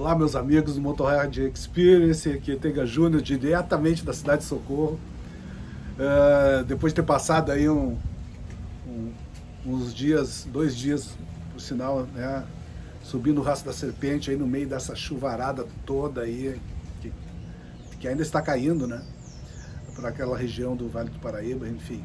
Olá, meus amigos do Motorrad Experience, aqui é Tega Júnior, diretamente da cidade de Socorro. Depois de ter passado aí uns dias, 2 dias, por sinal, né, subindo o Rastro da Serpente aí no meio dessa chuvarada toda aí, que ainda está caindo, né, para aquela região do Vale do Paraíba, enfim.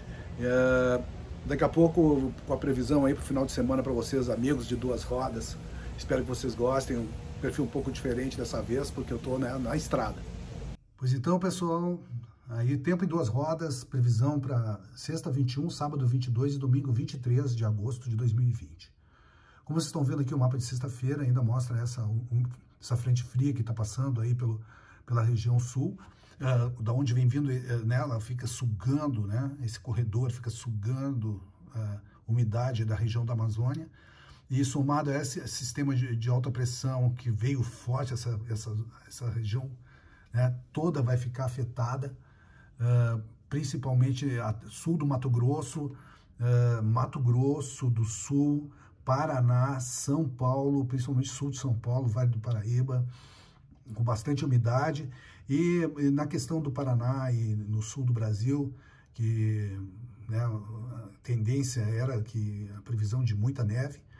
Daqui a pouco, com a previsão aí para o final de semana para vocês, amigos de duas rodas, espero que vocês gostem. Um perfil um pouco diferente dessa vez, porque eu estou, né, na estrada. Pois então, pessoal, aí tempo em duas rodas, previsão para sexta 21, sábado 22 e domingo 23 de agosto de 2020. Como vocês estão vendo aqui, o mapa de sexta-feira ainda mostra essa frente fria que está passando aí pela região sul, da onde vem vindo, né, ela fica sugando, né, esse corredor fica sugando a umidade da região da Amazônia. E somado a esse sistema de alta pressão que veio forte, essa região, né, toda vai ficar afetada, principalmente sul do Mato Grosso, Mato Grosso do Sul, Paraná, São Paulo, principalmente sul de São Paulo, Vale do Paraíba, com bastante umidade. E na questão do Paraná e no sul do Brasil, que, né, a tendência era que a previsão de muita neve,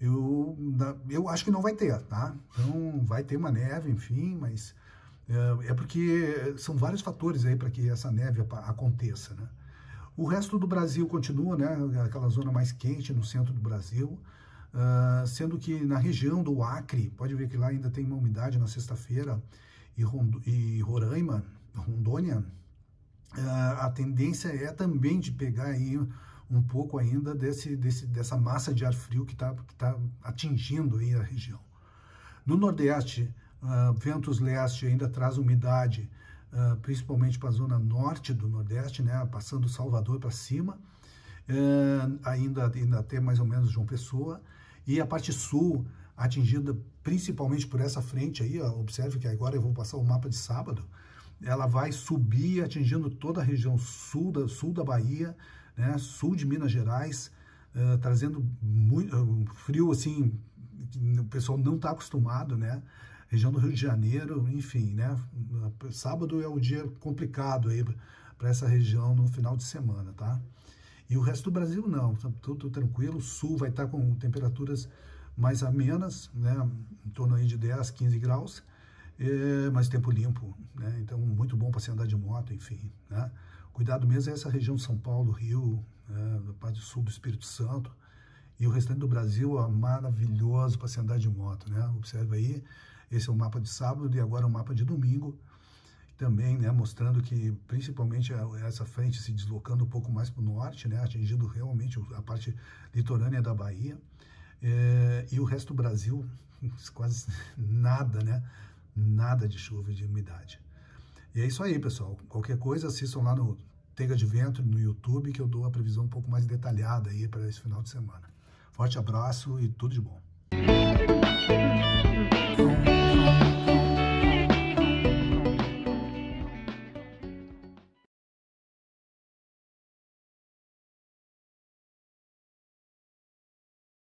eu acho que não vai ter, tá? Então vai ter uma neve, enfim, mas é porque são vários fatores aí para que essa neve aconteça, né? O resto do Brasil continua, né? Aquela zona mais quente no centro do Brasil, sendo que na região do Acre, pode ver que lá ainda tem uma umidade na sexta-feira, e Roraima, Rondônia, a tendência é também de pegar aí um pouco ainda dessa massa de ar frio que tá atingindo aí a região. No Nordeste, ventos leste ainda traz umidade, principalmente para a zona norte do Nordeste, né, passando Salvador para cima, ainda até mais ou menos João Pessoa, e a parte sul atingida principalmente por essa frente aí, observe que agora eu vou passar o mapa de sábado, ela vai subir atingindo toda a região sul da Bahia, né, sul de Minas Gerais, trazendo muito frio, assim, o pessoal não está acostumado, né, região do Rio de Janeiro, enfim, né, sábado é o dia complicado aí para essa região no final de semana, tá? E o resto do Brasil não, tudo tranquilo, o sul vai estar com temperaturas mais amenas, né, em torno aí de 10, 15 graus, mas tempo limpo, né, então muito bom para se andar de moto, enfim, né. Cuidado mesmo é essa região de São Paulo, Rio, da parte sul do Espírito Santo, e o restante do Brasil é maravilhoso para se andar de moto, né? Observa aí, esse é o mapa de sábado e agora o mapa de domingo, também, né, mostrando que principalmente essa frente se deslocando um pouco mais para o norte, né, atingindo realmente a parte litorânea da Bahia, e o resto do Brasil quase nada, né? Nada de chuva e de umidade. E é isso aí, pessoal. Qualquer coisa, assistam lá no Tega de Vento, no YouTube, que eu dou a previsão um pouco mais detalhada aí para esse final de semana. Forte abraço e tudo de bom.